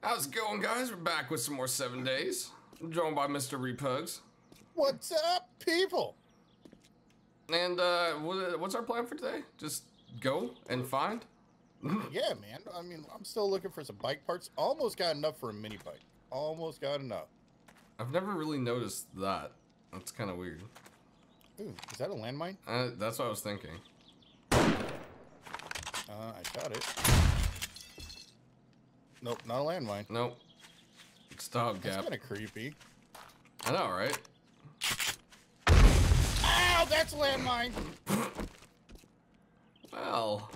How's it going, guys? We're back with some more 7 days. I'm joined by Mr. Repugs. What's up, people? And what's our plan for today? Just go and find? Yeah, man. I mean, I'm still looking for some bike parts. Almost got enough for a mini bike. Almost got enough. I've never really noticed that. That's kind of weird. Ooh, is that a landmine? That's what I was thinking. I shot it. Nope, not a landmine. Nope. Stop gap. That's kind of creepy. I know, right? Ow, that's a landmine. Well,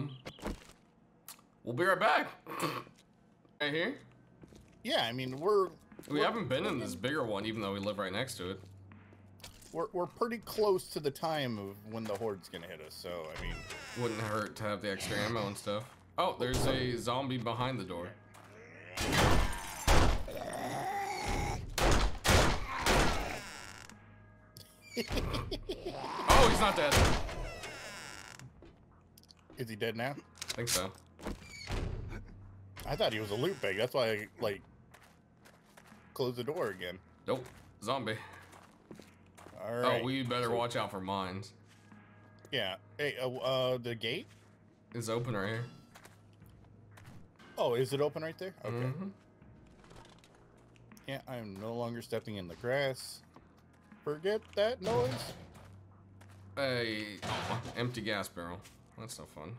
we'll be right back. Right here. Yeah, I mean, we haven't been in this bigger one, even though we live right next to it. We're pretty close to the time of when the horde's gonna hit us, so I mean, Wouldn't hurt to have the extra ammo and stuff. Oh, there's a zombie behind the door. Oh, he's not dead. is he dead now? I think so. I thought he was a loot bag. That's why I like closed the door again. Nope, zombie. All right. Oh, we better watch out for mines. Yeah. Hey, the gate? It's open right here. Oh, is it open right there? Okay. Mm-hmm. Yeah, I'm no longer stepping in the grass. Forget that noise. Hey, empty gas barrel. That's no fun.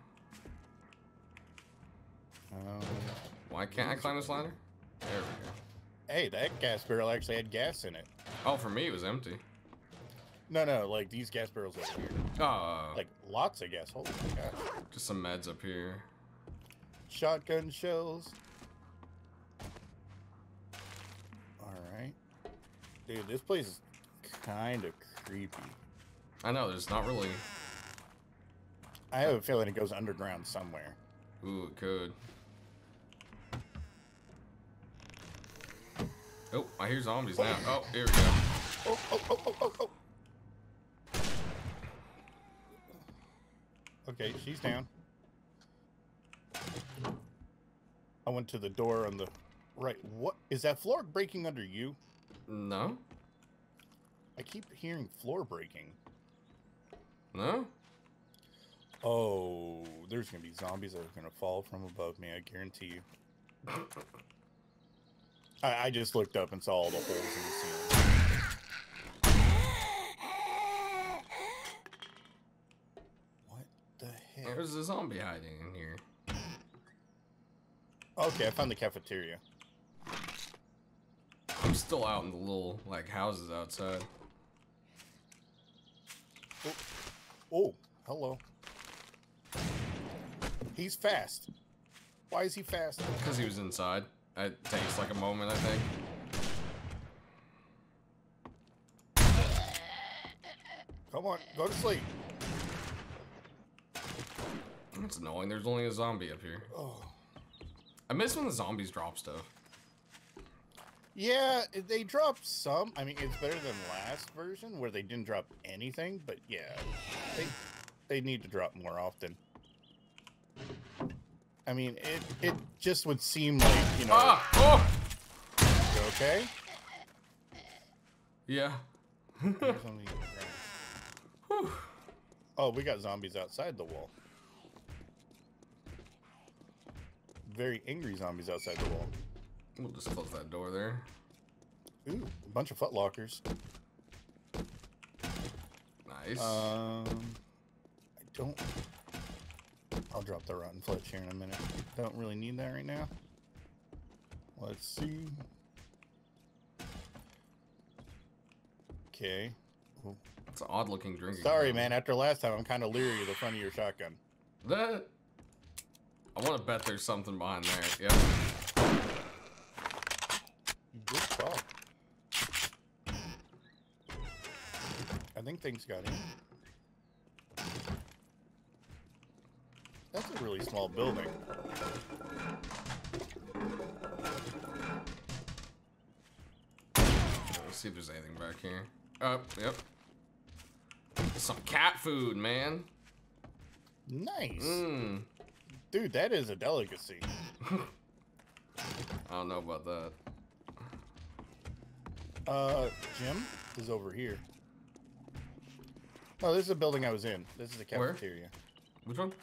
Why can't I climb this ladder? There we go. Hey, that gas barrel actually had gas in it. Oh, for me it was empty. No, like these gas barrels over here. Like lots of gas. Holy gosh. Just some meds up here. Shotgun shells. Alright. Dude, this place is kind of creepy. I know, there's not really... I have a feeling it goes underground somewhere. Ooh, it could. Oh, I hear zombies now. Oh, here we go. Oh. Okay, she's down. I went to the door on the right. What is that floor breaking under you? No? I keep hearing floor breaking. No? Oh, there's gonna be zombies that are gonna fall from above me, I guarantee you. I just looked up and saw all the holes in the ceiling. What the heck? There's a zombie hiding in here. Okay, I found the cafeteria. I'm still out in the little, like, houses outside. Oh, hello. He's fast. Why is he fast? Because he was inside. It takes like a moment, I think. Come on, go to sleep. That's annoying. There's only a zombie up here. Oh. I miss when the zombies drop stuff. Yeah, they dropped some. I mean, it's better than last version where they didn't drop anything, but yeah, they need to drop more often. I mean, it just would seem like, you know. Ah! Oh! You okay? Yeah. Oh, we got zombies outside the wall. Very angry zombies outside the wall. We'll just close that door there. Ooh, a bunch of footlockers. Nice. I don't... I'll drop the rotten fletch here in a minute. Don't really need that right now. Let's see. Okay. Ooh. It's an odd looking drinking. Sorry, man. After last time, I'm kind of leery of the front of your shotgun. That... I want to bet there's something behind there. Yep. Good call. I think things got in. That's a really small building. Let's see if there's anything back here. Yep. Some cat food, man. Nice. Mmm. Dude, that is a delicacy. don't know about that. Gym is over here. Oh, this is a building I was in. This is the cafeteria. Which one?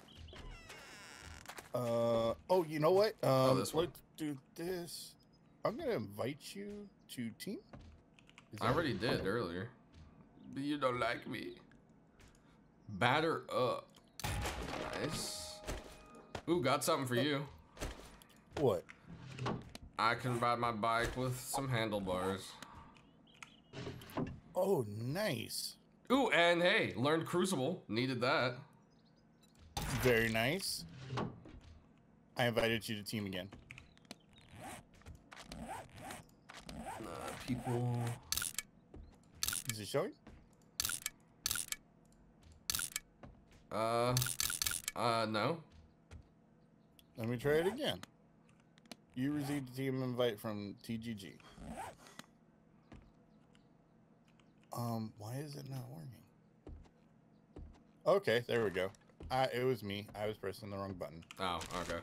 Oh, you know what? This one. Let's do this. I'm gonna invite you to team. I already did earlier. But you don't like me. Batter up. Nice. Ooh, got something for you. What? I can ride my bike with some handlebars. Oh, nice. Ooh, and hey, learned Crucible. Needed that. Very nice. I invited you to team again. People. Is it showing? No. Let me try it again. You received a team invite from TGG. Why is it not working? Okay, there we go. It was me. I was pressing the wrong button. Oh, okay.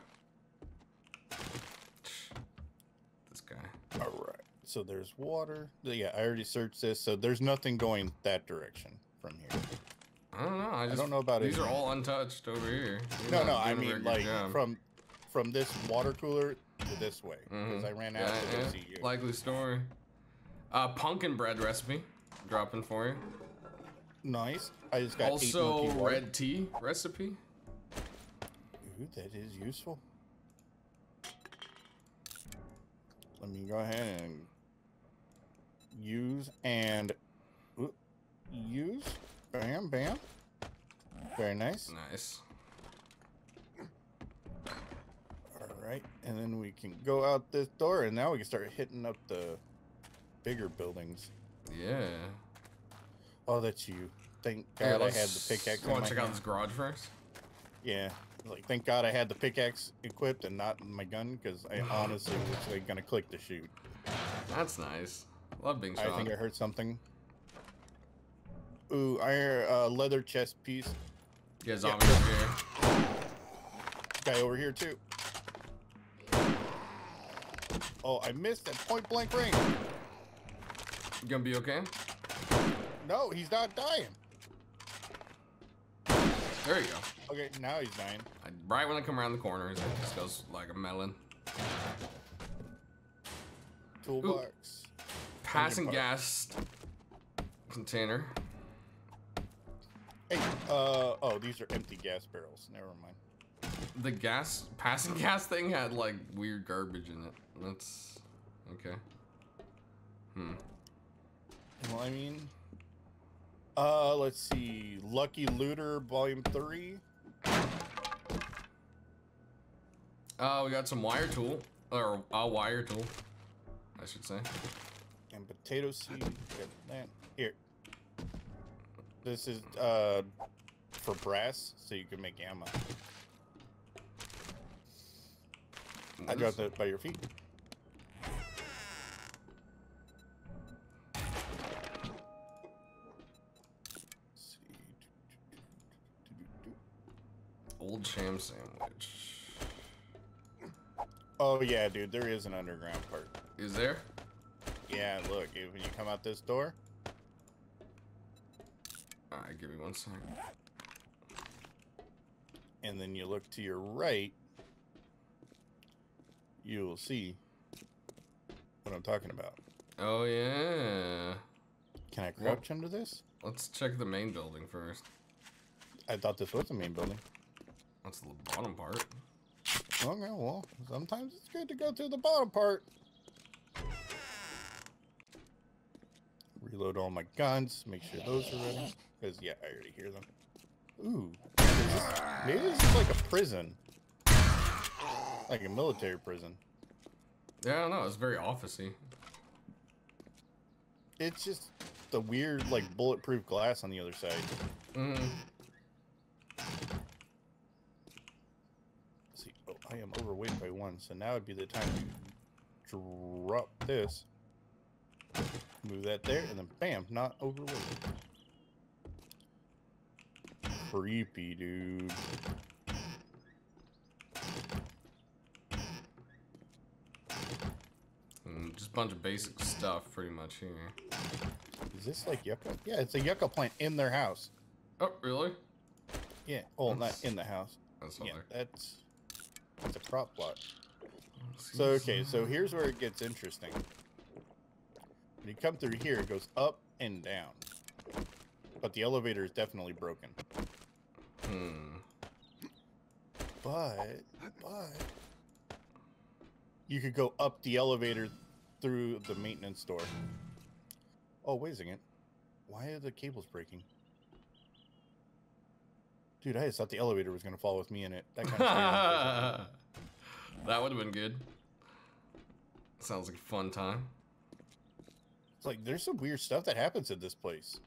This guy. All right. So there's water. Yeah, I already searched this. So there's nothing going that direction from here. I don't know. I don't know about these it. These are all untouched over here. No. I mean, like from this water cooler to this way, because I ran out to go see you. Likely story. Pumpkin bread recipe, dropping for you. Nice. I just got also red tea recipe. Ooh, that is useful. Let me go ahead and use. Bam, bam. Very nice. Nice. All right, and then we can go out this door, and now we can start hitting up the bigger buildings. Yeah. Oh, that's you. Thank God I had the pickaxe. Want to check out this garage first? Yeah. Like, thank God I had the pickaxe equipped and not my gun, because I honestly was like gonna click to shoot. That's nice. Love being shot. I think I heard something. Ooh, I hear a leather chest piece. Yeah, zombie over here. Guy over here too. Oh, I missed at point blank range. You gonna be okay? No, he's not dying. There you go. Okay, now he's dying. Right when I come around the corner, it just goes like a melon. Toolbox. Ooh. Passing gas container. Hey, oh, these are empty gas barrels. Never mind. The passing gas thing had like weird garbage in it. That's okay. Well, I mean, let's see. Lucky Looter Volume 3. We got some wire tool, or a wire tool, I should say. And potato seed. Get that. Here. This is for brass, so you can make ammo. I dropped it by your feet. Old Sham sandwich. Oh yeah, dude, there is an underground part. Is there? Yeah, look, when you come out this door. Alright, give me 1 second. And then you look to your right, you will see what I'm talking about. Oh yeah. Can I crouch under this? Let's check the main building first. I thought this was the main building. That's the bottom part. Okay, well, sometimes it's good to go to the bottom part. Reload all my guns, make sure those are ready. Because, yeah, I already hear them. Ooh. Maybe this is like a prison. Like a military prison. Yeah, I don't know. It's very office-y. It's just the weird, like, bulletproof glass on the other side. See, oh, I am overweight by 1, so now would be the time to drop this. Move that there, and then bam, not overweight. Creepy, dude. Just a bunch of basic stuff, pretty much here. Is this like yucca? Yeah, it's a yucca plant in their house. Oh, really? Yeah. Oh, not in the house. That's Yeah, other. that's a crop plot. So okay, so here's where it gets interesting. When you come through here, it goes up and down, but the elevator is definitely broken. But you could go up the elevator through the maintenance door. Oh, wait a second. Why are the cables breaking? Dude, I just thought the elevator was going to fall with me in it. That kind of that would have been good. Sounds like a fun time. It's like, there's some weird stuff that happens at this place.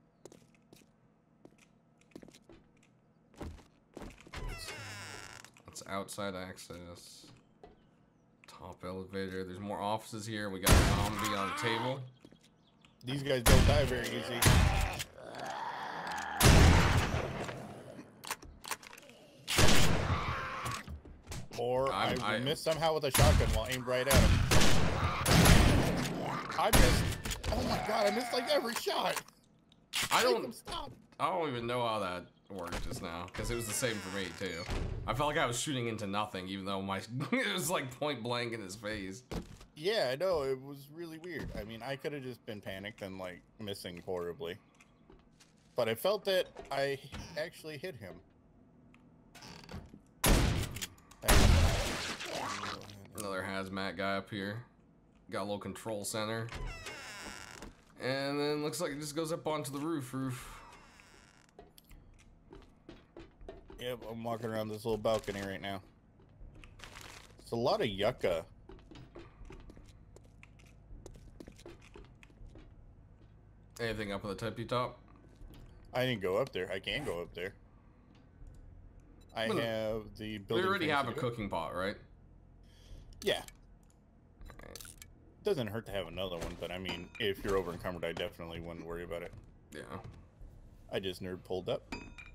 That's outside access. Top elevator. There's more offices here. We got a zombie on the table. These guys don't die very easy. Or I missed somehow with a shotgun while aimed right at him. I missed. Oh my god, I missed like every shot. I don't even know how that worked just now, because it was the same for me too. I felt like I was shooting into nothing, even though my it was like point blank in his face. Yeah, I know, it was really weird. I mean, I could have just been panicked and like missing horribly, but I felt that I actually hit him. Another hazmat guy up here. Got a little control center. And then looks like it just goes up onto the roof. Yep, I'm walking around this little balcony right now. It's a lot of yucca. Anything up on the tippy top? I didn't go up there. I can go up there. I have the building. We already have a cooking pot, right? Yeah. Doesn't hurt to have another one, but I mean, if you're over encumbered, I definitely wouldn't worry about it. Yeah. I just nerd pulled up.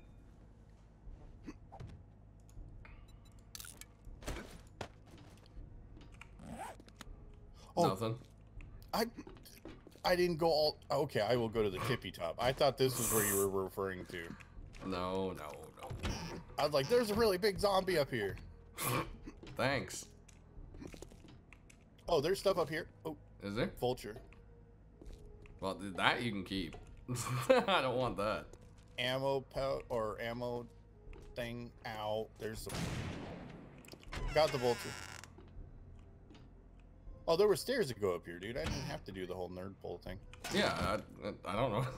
Oh, nothing. I didn't go all. Okay, I will go to the tippy top. I thought this was where you were referring to. No. I was like, there's a really big zombie up here. Thanks. Oh, there's stuff up here. Oh, is there? Vulture. Well, that you can keep. I don't want that. Ammo pouch or ammo thing. Ow. There's some. Got the vulture. Oh, there were stairs to go up here, dude. I didn't have to do the whole nerd pull thing. Yeah, I don't know.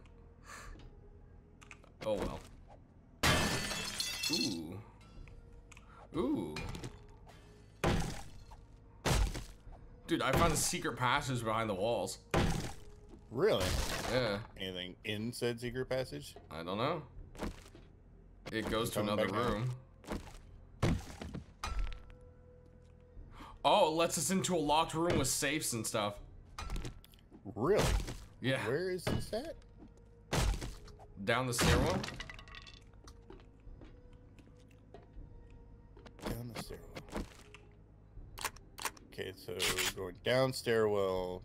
Oh well. Ooh. Dude, I found a secret passage behind the walls. Really? Yeah. Anything in said secret passage? I don't know. It goes to another room. Oh, it lets us into a locked room with safes and stuff. Really? Yeah. Where is this at? Down the stairwell? Down the stairwell. Okay, so going down stairwell.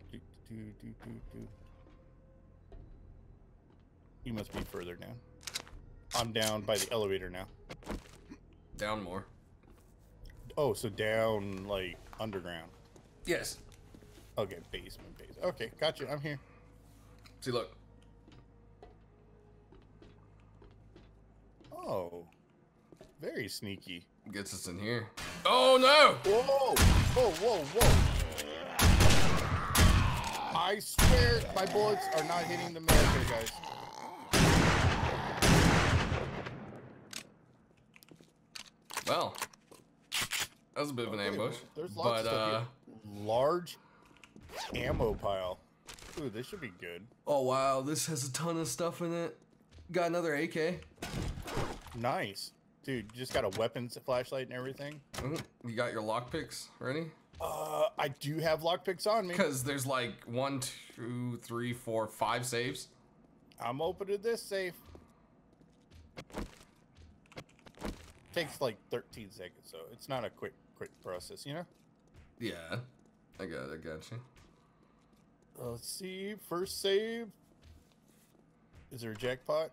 You must be further down. I'm down by the elevator now. Down more. Oh, so down, like, underground. Yes. Okay, basement. Okay, gotcha. I'm here. See, look. Oh. Very sneaky. Gets us in here. Oh, no! Whoa! Whoa! I swear my bullets are not hitting the military guys. Well, that was a bit of an ambush. There's lots of stuff here. Large ammo pile. Ooh, this should be good. Oh wow, this has a ton of stuff in it. Got another AK. Nice. Dude, you just got a weapons flashlight and everything? You got your lockpicks ready? I do have lockpicks on me. Because there's like 1, 2, 3, 4, 5 safes. I'm opening this safe. Takes like 13 seconds, so it's not a quick process, you know? Yeah, I I got you. Let's see. First save. Is there a jackpot?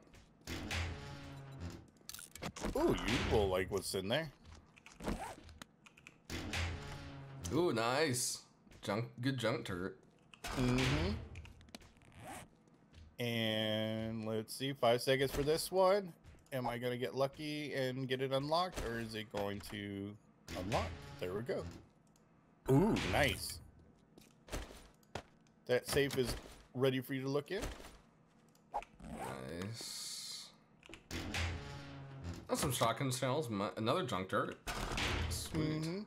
Ooh, you will like what's in there. Ooh, nice. Good junk turret. Mm-hmm. And let's see, 5 seconds for this one. Am I gonna get lucky and get it unlocked, or is it going to unlock? There we go. Ooh, nice. That safe is ready for you to look in. Nice. That's some shotgun shells. Another junk turret. Sweet. Mm-hmm.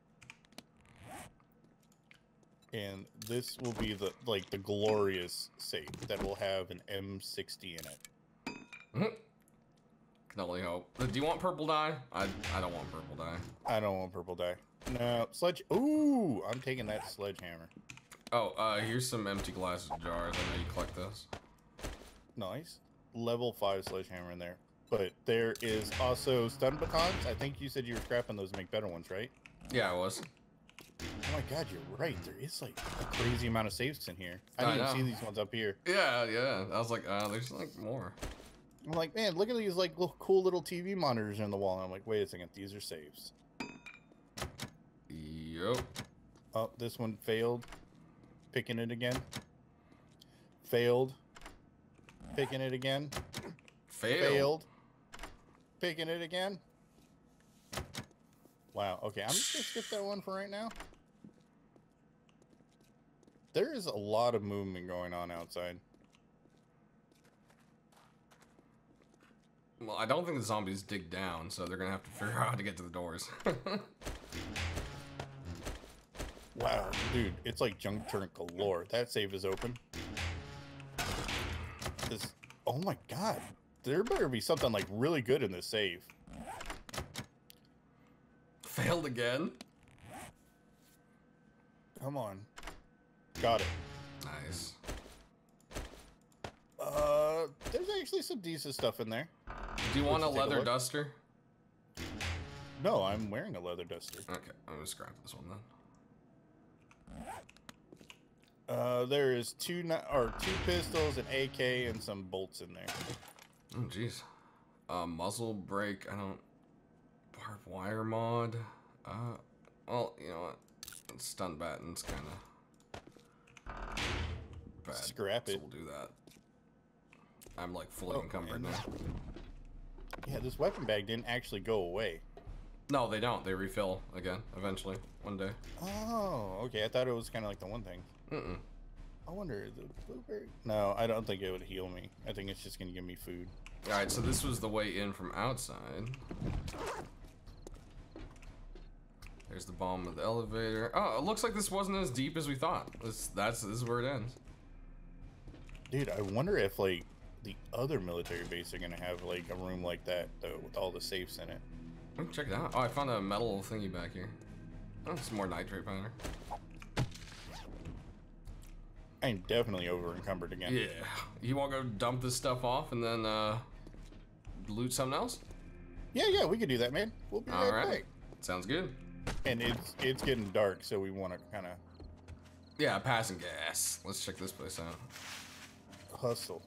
And this will be the glorious safe that will have an M60 in it. Can only hope. Do you want purple dye? I don't want purple dye. I don't want purple dye. No, sledge. Ooh, I'm taking that sledgehammer. Oh, here's some empty glass jars. I know you collect those. Nice. Level 5 sledgehammer in there. But there is also stun batons. I think you said you were scrapping those to make better ones, right? Yeah, I was. Oh my god, you're right. There is like a crazy amount of safes in here. I didn't even see these ones up here. Yeah. I was like, there's like more. I'm like, man, look at these like cool little TV monitors in the wall. And I'm like, wait a second, these are safes. Yup. Oh, this one failed. Picking it again. Failed. Picking it again. Failed. Picking it again. Wow, okay, I'm just gonna skip that one for right now. There is a lot of movement going on outside. Well, I don't think the zombies dig down, so they're gonna have to figure out how to get to the doors. Wow, dude, it's like junk turret galore. That safe is open. Oh my god, there better be something like really good in this safe. Failed again. Come on. Got it. Nice. There's actually some decent stuff in there. Do you want a leather duster? No, I'm wearing a leather duster. Okay, I'm gonna scrap this one then. There is two pistols, an AK, and some bolts in there. Oh, jeez. Muzzle brake. I don't. Barbed wire mod. Well, you know what? Stun batten's kind of bad. Scrap it. So we'll do that. I'm like fully encumbered now. Yeah, this weapon bag didn't actually go away. No, they don't. They refill again eventually one day. Oh, okay. I thought it was kind of like the one thing. Mm-mm. I wonder, the blueberry? No, I don't think it would heal me. I think it's just going to give me food. Alright, so this was the way in from outside. There's the bottom of the elevator. Oh, it looks like this wasn't as deep as we thought. This is where it ends. Dude, I wonder if, like, the other military base are going to have, like, a room like that, though, with all the safes in it. Let me check it out. Oh, I found a metal thingy back here. Oh, some more nitrate powder. I'm definitely over encumbered again. Yeah. You want to go dump this stuff off and then loot something else? Yeah, we could do that, man. We'll be right back. Sounds good. And it's getting dark, so we want to kind of... Yeah, passing gas. Let's check this place out. Hustle.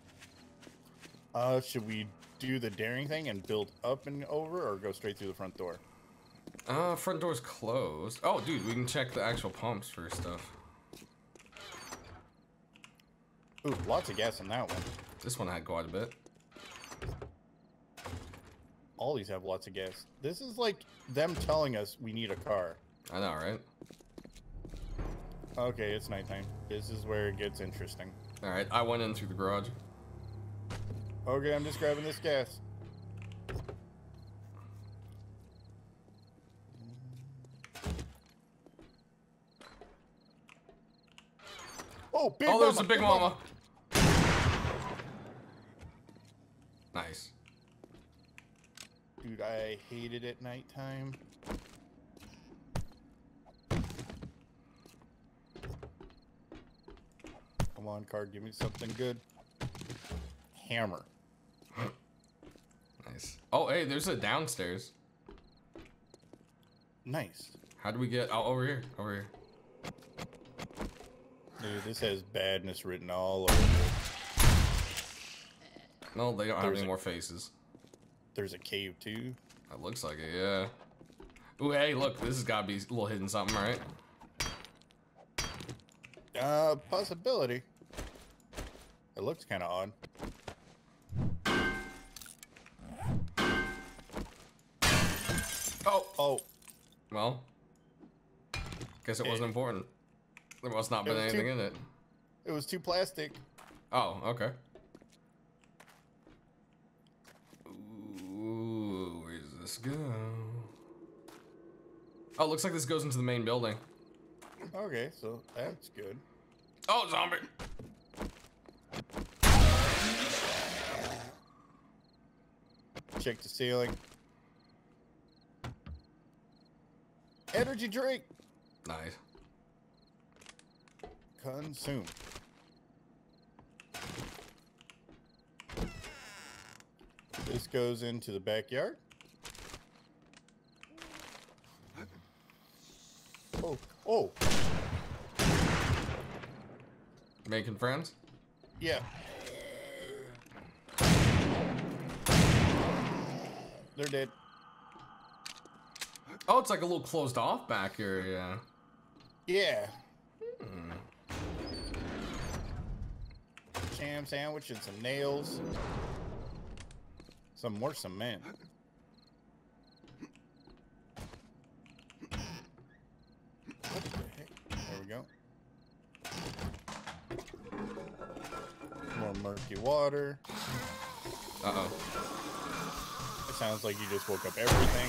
Should we do the daring thing and build up and over, or go straight through the front door? Front door's closed. Oh, dude, we can check the actual pumps for stuff. Ooh, lots of gas in that one. This one had quite a bit. All these have lots of gas. This is like them telling us we need a car. I know, right? Okay, it's nighttime. This is where it gets interesting. Alright, I went in through the garage. Okay, I'm just grabbing this gas. Oh, big mama! Oh, there's a big mama! Nice. Dude, I hate it at nighttime. Come on, card, give me something good. Hammer. Nice. Oh, hey, there's a downstairs. Nice. How do we get... Oh, over here. Over here. Dude, this has badness written all over it. No, they don't have any more faces. There's a cave too. That looks like it, yeah. Ooh, hey, look, this has got to be a little hidden something, right? Possibility. It looks kind of odd. Oh. Well, guess it wasn't important. There must not been anything in it. It was too plastic. Oh, okay. Ooh, where does this go? Oh, looks like this goes into the main building. Okay, so that's good. Oh, zombie! Check the ceiling. Energy drink. Nice. Consume. This goes into the backyard. Oh. Making friends? Yeah. They're dead. Oh, it's like a little closed off back area. Yeah. Jam sandwich and some nails. Some more cement. What the heck? There we go. More murky water. Uh-oh. It sounds like you just woke up everything.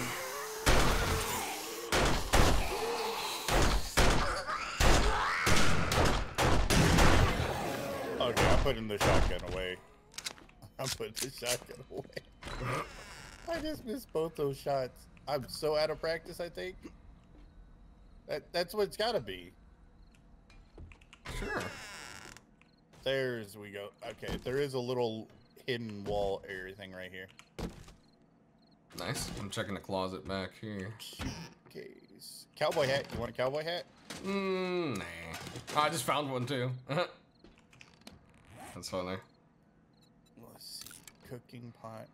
Okay, I'm putting the shotgun away. I'm putting the shotgun away. I just missed both those shots. I'm so out of practice, I think. That's what it's gotta be. Sure. There's we go. Okay, there is a little hidden wall area thing right here. Nice. I'm checking the closet back here. Suitcase. Cowboy hat. You want a cowboy hat? Nah. Oh, I just found one too. That's funny. Let's see. Cooking pot.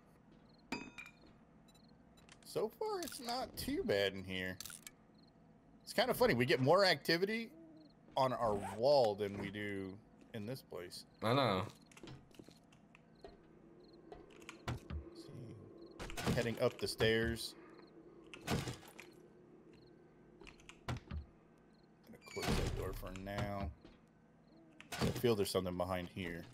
So far, it's not too bad in here. It's kind of funny. We get more activity on our wall than we do in this place. I know. Let's see. Heading up the stairs. I'm gonna close that door for now. I feel there's something behind here.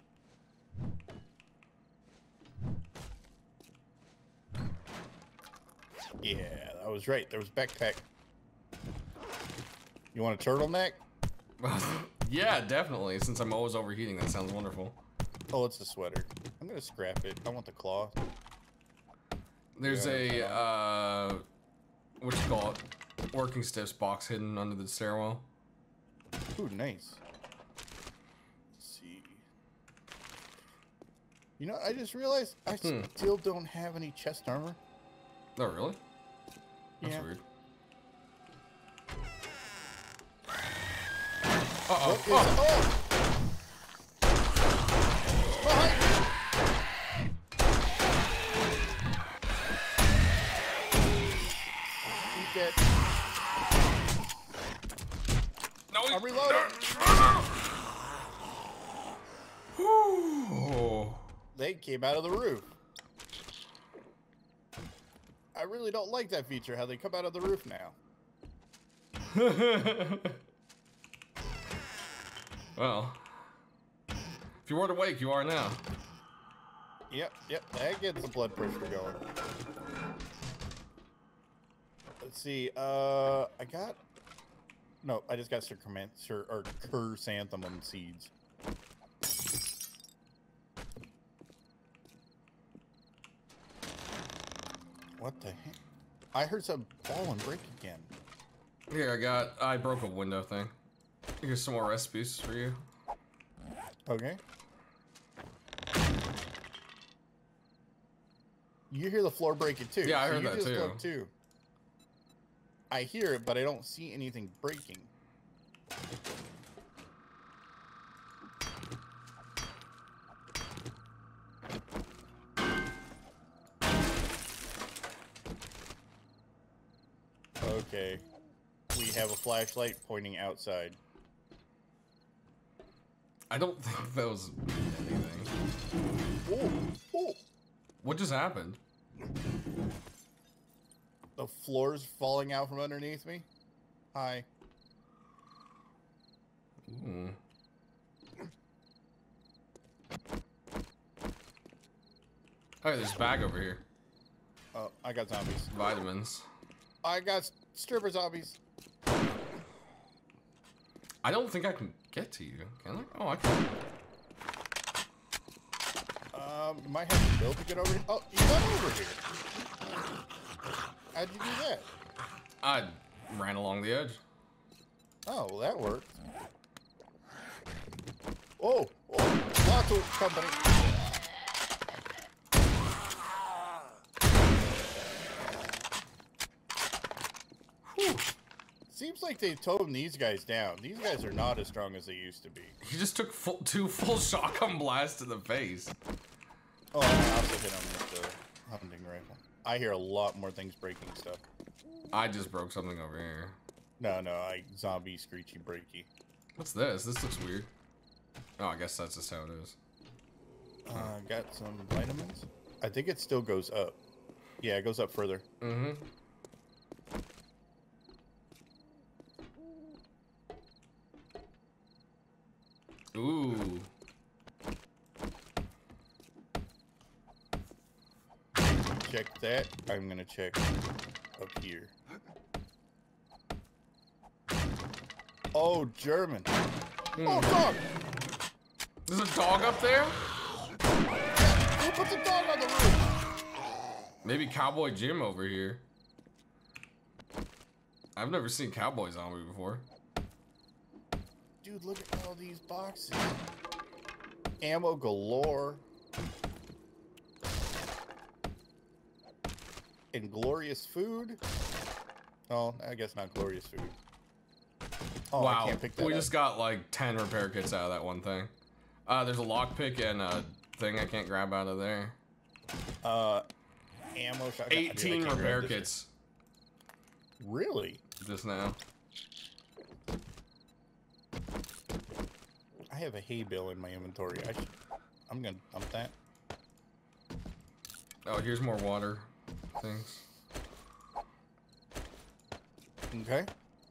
Yeah, I was right. There was backpack. You want a turtleneck? Yeah, definitely. Since I'm always overheating, that sounds wonderful. Oh, it's a sweater. I'm gonna scrap it. I want the cloth. There's a what you call it, working stiffs box hidden under the stairwell. Ooh, nice. Let's see. You know, I just realized I still don't have any chest armor. Oh, really? That's Yeah. weird. Uh-oh. What is oh! Behind me! He's dead. No, I'm reloading. They came out of the roof. I really don't like that feature, how they come out of the roof now. Well, if you weren't awake, you are now. Yep, that gets the blood pressure going. Let's see, I just got chrysanthemum seeds. What the heck? I heard some fall and break again. Here, I broke a window thing. Here's some more recipes for you. Okay. You hear the floor breaking too. Yeah, I heard you that just too. Too. I hear it, but I don't see anything breaking. Okay. We have a flashlight pointing outside. I don't think that was anything. Oh, oh. What just happened? The floor's falling out from underneath me. Hi. Ooh. Oh, there's a bag over here. Oh, I got zombies. Vitamins. I got stripper zombies. I don't think I can get to you. Can I? Oh, I can. You might have to build to get over here. Oh, you got over here. How'd you do that? I ran along the edge. Oh, well, that worked. Oh, lots of company. Whew. Seems like they've toned these guys down. These guys are not as strong as they used to be. He just took two full shotgun blasts to the face. Oh, I also hit him with the hunting rifle. I hear a lot more things breaking stuff. I just broke something over here. No, zombie screechy breaky. What's this? This looks weird. Oh, I guess that's just how it is. Got some vitamins. I think it still goes up. Yeah, it goes up further. Mm-hmm. Ooh. Check that. I'm gonna check up here. Oh, German. Oh, dog! There's a dog up there? Who put the dog on the roof? Maybe Cowboy Jim over here. I've never seen Cowboy Zombie before. Dude, look at all these boxes. Ammo galore. And glorious food. Oh, I guess not glorious food. Oh, wow, I can't pick that we up. just got like 10 repair kits out of that one thing. There's a lockpick and a thing I can't grab out of there. Ammo shotgun. 18 repair kits. Really? Just now. I have a hay bale in my inventory. I'm gonna dump that. Oh, here's more water things. Okay.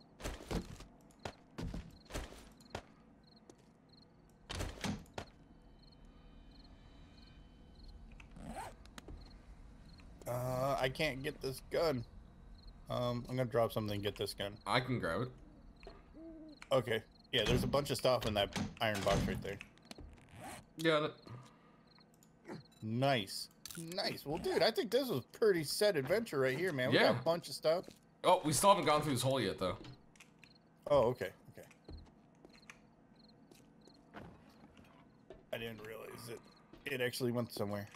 I can't get this gun. I'm gonna drop something and get this gun. I can grab it. Okay. Yeah, there's a bunch of stuff in that iron box right there. Got it. Nice. Nice. Well, dude, I think this was a pretty set adventure right here, man. We Yeah. got a bunch of stuff. Oh, we still haven't gone through this hole yet, though. Oh, okay. Okay. I didn't realize it actually went somewhere.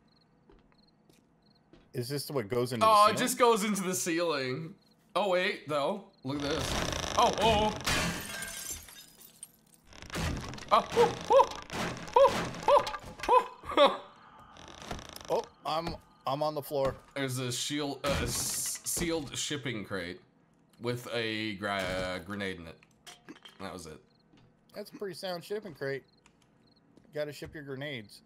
Is this what goes into the ceiling? It just goes into the ceiling. Oh, wait, though. Look at this. Oh. Oh, I'm on the floor. There's a sealed shipping crate with a grenade in it. That was it. That's a pretty sound shipping crate. You gotta ship your grenades.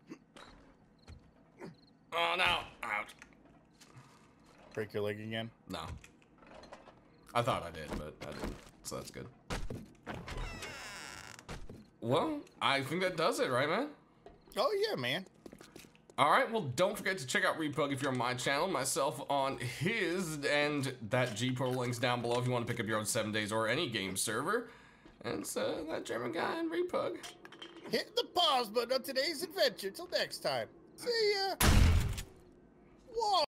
Oh, no. Ouch. Break your leg again? No. I thought I did, but I didn't. So that's good. Well, I think that does it, right, man? Oh, yeah, man. All right, well, don't forget to check out Repug if you're on my channel, myself on his, and that G-Pro link's down below if you want to pick up your own 7 days or any game server. And so, that German guy and Repug. Hit the pause button on today's adventure. Till next time. See ya. Whoa.